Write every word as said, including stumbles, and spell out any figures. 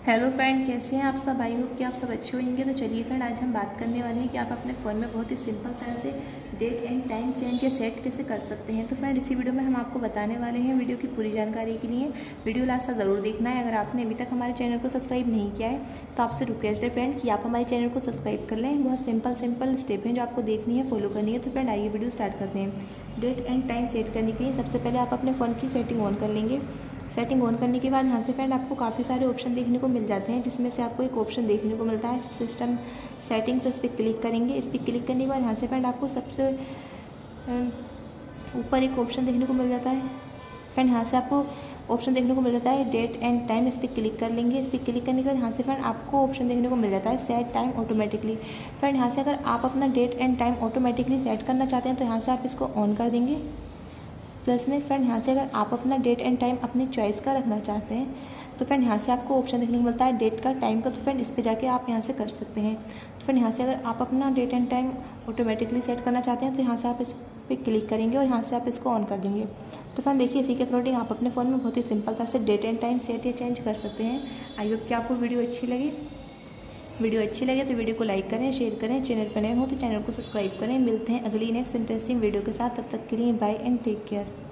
Hello friend, कैसे हैं आप सब। आई होप कि आप सब अच्छे होंगे। तो चलिए फ्रेंड, आज हम बात करने वाले हैं कि आप अपने फ़ोन में बहुत ही सिंपल तरह से डेट एंड टाइम चेंज या सेट कैसे कर सकते हैं। तो फ्रेंड, इसी वीडियो में हम आपको बताने वाले हैं। वीडियो की पूरी जानकारी के लिए वीडियो लास्ट तक ज़रूर देखना है। अगर आपने अभी तक हमारे चैनल को सब्सक्राइब नहीं किया है तो आपसे रिक्वेस्ट है फ्रेंड कि आप हमारे चैनल को सब्सक्राइब कर लें। बहुत सिंपल सिंपल स्टेप हैं जो आपको देखनी है, फॉलो करनी है। तो फ्रेंड, आइए वीडियो स्टार्ट करते हैं। डेट एंड टाइम सेट करने के लिए सबसे पहले आप अपने फ़ोन की सेटिंग ऑन कर लेंगे। सेटिंग ऑन करने के बाद यहाँ से फ्रेंड आपको काफ़ी सारे ऑप्शन देखने को मिल जाते हैं, जिसमें से आपको एक ऑप्शन देखने को मिलता है सिस्टम सेटिंग। तो इस पर क्लिक करेंगे। इस पर क्लिक करने के बाद यहाँ से फ्रेंड आपको सबसे ऊपर एक ऑप्शन देखने को मिल जाता है। फ्रेंड, यहाँ से आपको ऑप्शन देखने को मिल जाता है डेट एंड टाइम। इस पर क्लिक कर लेंगे। इस पर क्लिक करने के बाद यहाँ से फ्रेंड आपको ऑप्शन देखने को मिल जाता है सेट टाइम ऑटोमेटिकली। फ्रेंड, यहाँ से अगर आप अपना date and time automatically set करना चाहते हैं तो यहाँ से आप इसको ऑन कर देंगे। प्लस में फ्रेंड यहाँ से अगर आप अपना डेट एंड टाइम अपनी चॉइस का रखना चाहते हैं तो फ्रेंड यहाँ से आपको ऑप्शन देखने को मिलता है डेट का, टाइम का। तो फ्रेंड, इस पे जाके आप यहाँ से कर सकते हैं। तो फ्रेंड, यहाँ से अगर आप अपना date and time automatically set करना चाहते हैं तो यहाँ से आप इस पे क्लिक करेंगे और यहाँ से आप इसको ऑन कर देंगे। तो फ्रेंड देखिए, इसी के अकॉर्डिंग आप अपने फ़ोन में बहुत ही सिंपल तरह से डेट एंड टाइम सेट या चेंज कर सकते हैं। आई होप कि आपको वीडियो अच्छी लगी। वीडियो अच्छी लगे तो वीडियो को लाइक करें, शेयर करें। चैनल पर नए हो तो चैनल को सब्सक्राइब करें। मिलते हैं अगली नेक्स्ट इंटरेस्टिंग वीडियो के साथ। तब तक के लिए बाय एंड टेक केयर।